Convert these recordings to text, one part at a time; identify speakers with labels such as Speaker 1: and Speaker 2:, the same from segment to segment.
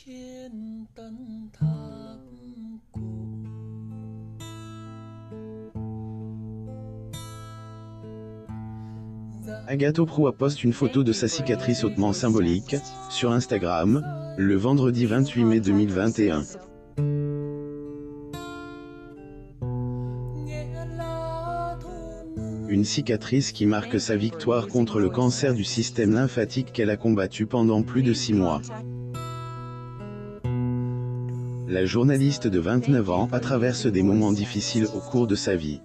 Speaker 1: Agathe Prou poste une photo de sa cicatrice hautement symbolique, sur Instagram, le vendredi 28 mai 2021. Une cicatrice qui marque sa victoire contre le cancer du système lymphatique qu'elle a combattu pendant plus de 6 mois. La journaliste de 29 ans traverse des moments difficiles au cours de sa vie.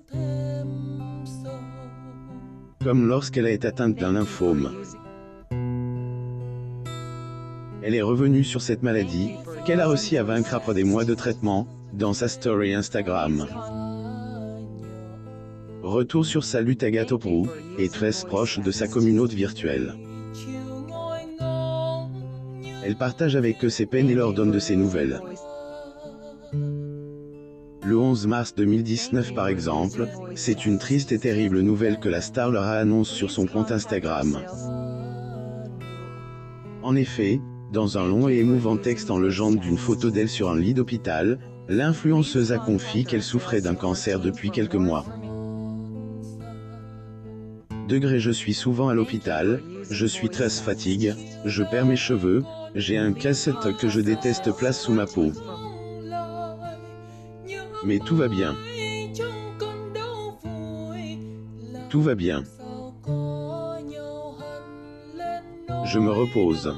Speaker 1: Comme lorsqu'elle a été atteinte d'un lymphome. Elle est revenue sur cette maladie, qu'elle a réussi à vaincre après des mois de traitement, dans sa story Instagram. Retour sur sa lutte. Agathe Prou est très proche de sa communauté virtuelle. Elle partage avec eux ses peines et leur donne de ses nouvelles. Le 11 mars 2019 par exemple, c'est une triste et terrible nouvelle que la star leur a annoncée sur son compte Instagram. En effet, dans un long et émouvant texte en légende d'une photo d'elle sur un lit d'hôpital, l'influenceuse a confié qu'elle souffrait d'un cancer depuis quelques mois. Je suis souvent à l'hôpital, je suis très fatiguée, je perds mes cheveux, j'ai un cassette que je déteste place sous ma peau. Mais tout va bien. Tout va bien. Je me repose.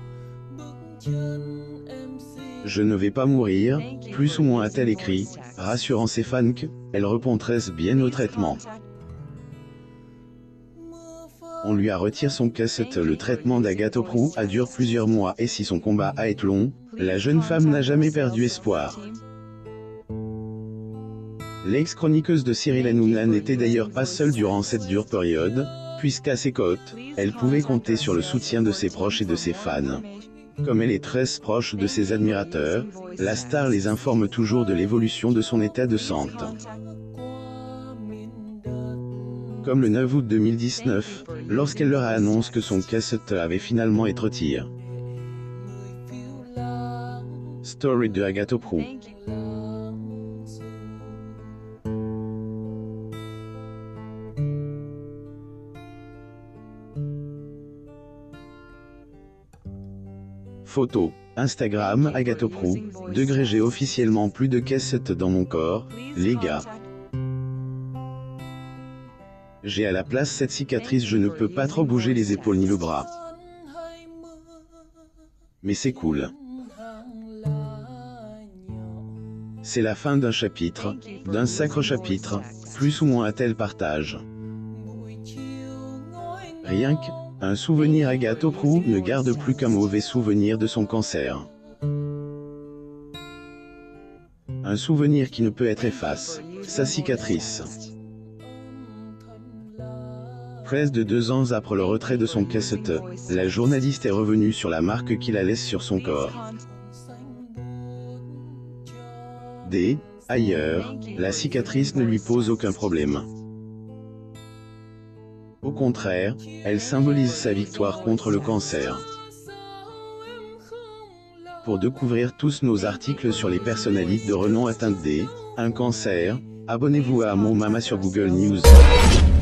Speaker 1: Je ne vais pas mourir, plus ou moins a-t-elle écrit, rassurant ses fans qu'elle répond très bien au traitement. On lui a retiré son cassette. Le traitement d'Agathe Prou a duré plusieurs mois et si son combat a été long, la jeune femme n'a jamais perdu espoir. L'ex-chroniqueuse de Cyril Hanouna n'était d'ailleurs pas seule durant cette dure période, puisqu'à ses côtés, elle pouvait compter sur le soutien de ses proches et de ses fans. Comme elle est très proche de ses admirateurs, la star les informe toujours de l'évolution de son état de santé. Comme le 9 août 2019, lorsqu'elle leur a annoncé que son cassette avait finalement été retiré. Story de Agathe Prou. Photo, Instagram Agathe Prou, j'ai officiellement plus de cassette dans mon corps, les gars. J'ai à la place cette cicatrice, je ne peux pas trop bouger les épaules ni le bras. Mais c'est cool. C'est la fin d'un chapitre, d'un sacre chapitre, plus ou moins à tel partage. Rien qu'un souvenir. Agathe Prou ne garde plus qu'un mauvais souvenir de son cancer. Un souvenir qui ne peut être effacé, sa cicatrice. Près de 2 ans après le retrait de son cassette, la journaliste est revenue sur la marque qu'il a laissée sur son corps. Ailleurs, la cicatrice ne lui pose aucun problème. Au contraire, elle symbolise sa victoire contre le cancer. Pour découvrir tous nos articles sur les personnalités de renom atteintes d'un cancer, abonnez-vous à Mon Mama sur Google News.